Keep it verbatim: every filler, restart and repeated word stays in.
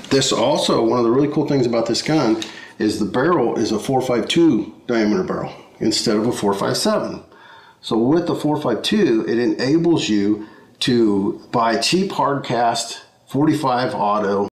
This also, one of the really cool things about this gun is the barrel is a four five two diameter barrel instead of a four five seven. So with the four five two, it enables you to buy cheap hard cast forty-five auto